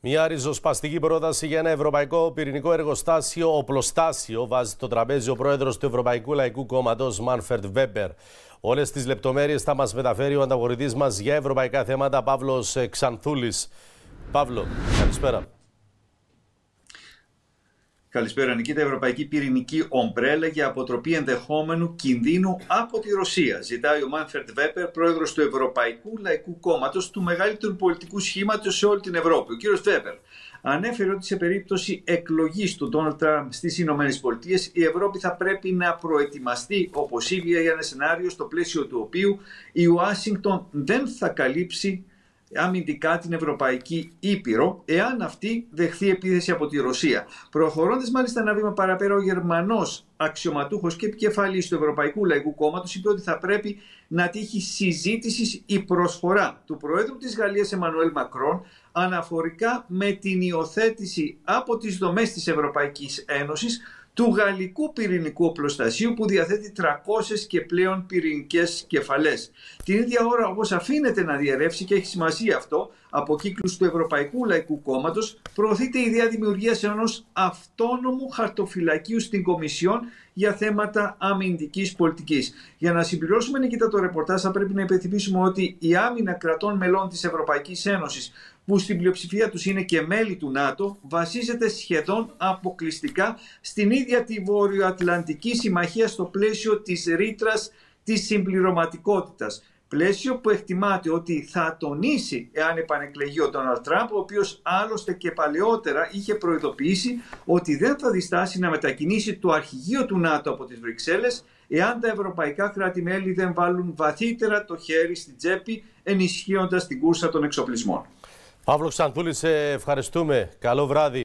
Μια ριζοσπαστική πρόταση για ένα ευρωπαϊκό πυρηνικό εργοστάσιο, οπλοστάσιο, βάζει στο τραπέζι ο πρόεδρος του Ευρωπαϊκού Λαϊκού Κόμματος, Μάνφρετ Βέμπερ. Όλες τις λεπτομέρειες θα μας μεταφέρει ο ανταγωνιστής μας για ευρωπαϊκά θέματα, Παύλος Ξανθούλης. Παύλο, καλησπέρα. Καλησπέρα, Νικήτα. Ευρωπαϊκή πυρηνική ομπρέλα για αποτροπή ενδεχόμενου κινδύνου από τη Ρωσία. Ζητάει ο Μάνφρετ Βέμπερ, πρόεδρος του Ευρωπαϊκού Λαϊκού Κόμματος, του μεγαλύτερου πολιτικού σχήματος σε όλη την Ευρώπη. Ο κύριος Βέμπερ ανέφερε ότι σε περίπτωση εκλογής του Ντόναλντ Τραμπ στις ΗΠΑ, η Ευρώπη θα πρέπει να προετοιμαστεί όπως ίδια για ένα σενάριο στο πλαίσιο του οποίου η Ουάσιγκτον δεν θα καλύψει αμυντικά την Ευρωπαϊκή Ήπειρο, εάν αυτή δεχθεί επίθεση από τη Ρωσία. Προχωρώντας μάλιστα ένα βήμα παραπέρα, ο Γερμανός αξιωματούχος και επικεφαλής του Ευρωπαϊκού Λαϊκού Κόμματος είπε ότι θα πρέπει να τύχει συζήτησης η προσφορά του Προέδρου της Γαλλίας Εμμανουέλ Μακρόν αναφορικά με την υιοθέτηση από τις δομές της Ευρωπαϊκής Ένωσης του γαλλικού πυρηνικού οπλοστασίου που διαθέτει 300 και πλέον πυρηνικές κεφαλές. Την ίδια ώρα, όπως αφήνεται να διαρρεύσει και έχει σημασία αυτό, από κύκλους του Ευρωπαϊκού Λαϊκού Κόμματος προωθείται η ιδέα δημιουργίας ενός αυτόνομου χαρτοφυλακίου στην Κομισιόν για θέματα αμυντικής πολιτικής. Για να συμπληρώσουμε, Νικήτα, το ρεπορτάζ, θα πρέπει να υπενθυμίσουμε ότι η άμυνα κρατών μελών της Ευρωπαϊκής Ένωσης, που στην πλειοψηφία τους είναι και μέλη του ΝΑΤΟ, βασίζεται σχεδόν αποκλειστικά στην ίδια τη Βορειοατλαντική Συμμαχία στο πλαίσιο της ρήτρας της συμπληρωματικότητας. Πλαίσιο που εκτιμάται ότι θα τονίσει εάν επανεκλεγεί ο Ντόναλντ Τραμπ, ο οποίος άλλωστε και παλαιότερα είχε προειδοποιήσει ότι δεν θα διστάσει να μετακινήσει το αρχηγείο του ΝΑΤΟ από τις Βρυξέλλες εάν τα ευρωπαϊκά κράτη-μέλη δεν βάλουν βαθύτερα το χέρι στην τσέπη, ενισχύοντας την κούρσα των εξοπλισμών. Παύλο Ξανθούλη, σε ευχαριστούμε. Καλό βράδυ.